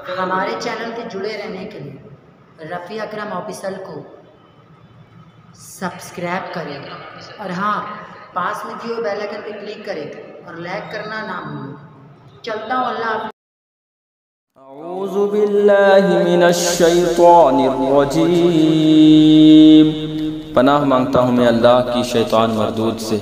ہمارے چینل کے جڑے رہنے کے لیے رفیع اکرم آفیشل کو سبسکرائب کریں اور ہاں پاس میں جو بیل آئکن پہ کلک کریں اور لائک کرنا نہ بھولیں۔ چلتا ہوں، اللہ حافظ۔ اعوذ باللہ من الشیطان الرجیم، پناہ مانگتا ہوں میں اللہ کی شیطان مردود سے۔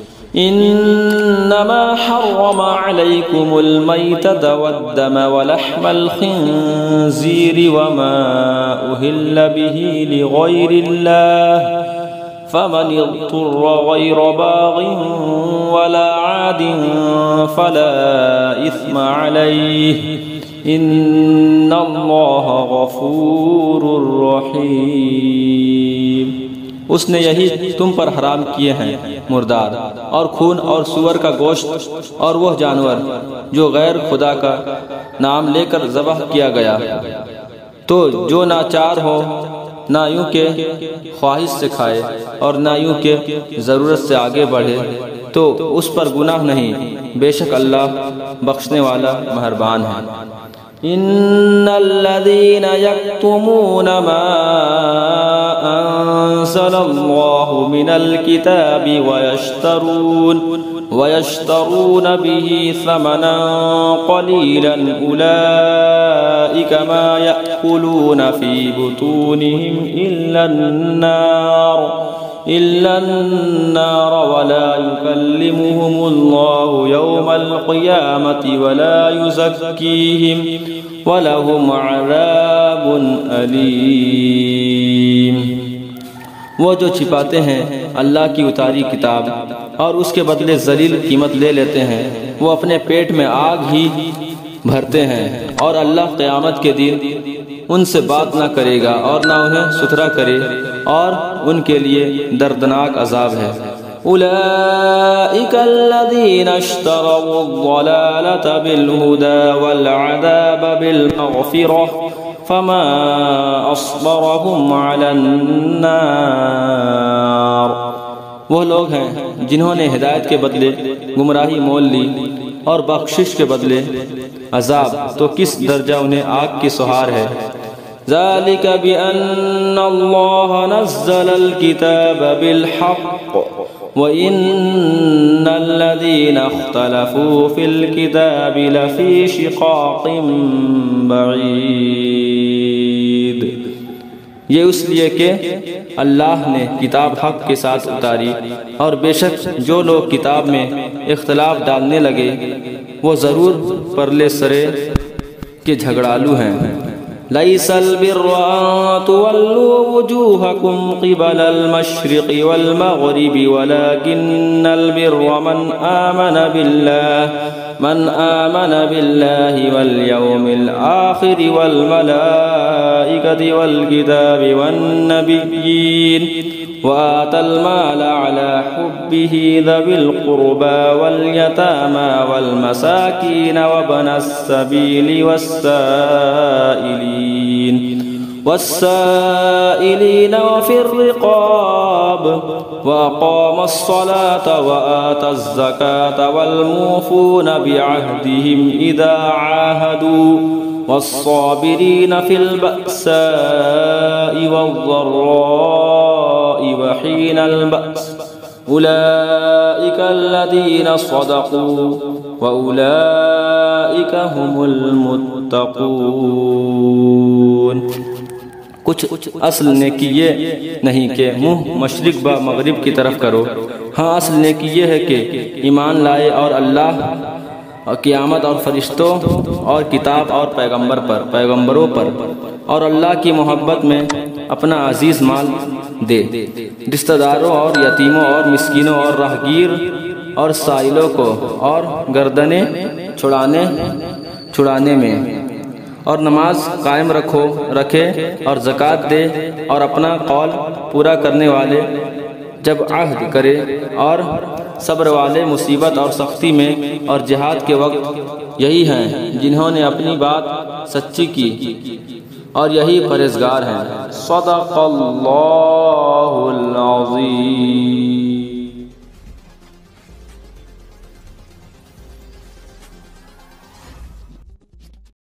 انما حرم علیکم المیتۃ والدم ولحم الخنزیر وما اہل به لغیر اللہ فمن اضطر غیر باغ ولا عاد فلا اثم علیہ ان اللہ غفور رحیم۔ اس نے یہی تم پر حرام کیے ہیں مردار اور خون اور سور کا گوشت اور وہ جانور جو غیر خدا کا نام لے کر ذبح کیا گیا، تو جو ناچار ہو نہ یوں کہ خواہش سے کھائے اور نہ یوں کہ ضرورت سے آگے بڑھے تو اس پر گناہ نہیں، بے شک اللہ بخشنے والا مہربان ہے۔ ان الذين يكتمون ما انزل الله من الكتاب ويشترون به ثمنا قليلا اولئك ما يأكلون في بطونهم إلا النار ولا يكلمهم الله يوم القيامة ولا يزكيهم ولهم عذاب أليم۔ وہ جو چھپاتے ہیں اللہ کی اتاری کتاب اور اس کے بدلے ذلیل قیمت لے لیتے ہیں، وہ اپنے پیٹ میں آگ ہی بھرتے ہیں، اور اللہ قیامت کے دن ان سے بات نہ کرے گا اور نہ انہیں ستھرا کرے، اور ان کے لیے دردناک عذاب ہے۔ اولئک الذین اشتروا الضلالة بالہدى والعذاب بالمغفرة فما اصبرهم على النار۔ وہ لوگ ہیں جنہوں نے ہدایت کے بدلے گمراہی مول لی اور بخشش کے بدلے عذاب، تو کس درجہ انہیں آگ کی سہار ہے۔ ذالک بأن اللہ نزل الکتاب بالحق وإن الذین اختلفوا فی الکتاب لفی شقاق بعید۔ یہ اس لیے کہ اللہ نے کتاب حق کے ساتھ اتاری، اور بے شک جو لوگ کتاب میں اختلاف ڈالنے لگے وہ ضرور پرلے سرے کے جھگڑالو ہیں۔ لیس البر ان تولوا وجوہکم قبل المشرق والمغرب ولكن البر من آمن بالله واليوم الآخر والملائكة والكتاب والنبيين وآتى المال على حبه ذوي القربى واليتامى والمساكين وابن السبيل والسائلين وفي الرقاب وأقام الصلاة وآتى الزكاة والموفون بعهدهم إذا عاهدوا والصابرين في البأساء والضراء وحين البأس أولئك الذين صدقوا وأولئك هم المتقون۔ کچھ اصل نیکی یہ نہیں کہ منہ مشرق با مغرب کی طرف کرو، ہاں اصل نیکی یہ ہے کہ ایمان لائے اور اللہ اور قیامت اور فرشتوں اور کتاب اور پیغمبروں پر اور اللہ کی محبت میں اپنا عزیز مال دے، رشتہ داروں اور یتیموں اور مسکینوں اور راہگیر اور سائلوں کو، اور گردنیں چھڑانے میں، اور نماز قائم رکھے اور زکوٰۃ دے، اور اپنا قول پورا کرنے والے جب عہد کرے، اور صبر والے مصیبت اور سختی میں اور جہاد کے وقت، یہی ہیں جنہوں نے اپنی بات سچی کی اور یہی پرہیزگار ہیں۔ صدق اللہ العظیم۔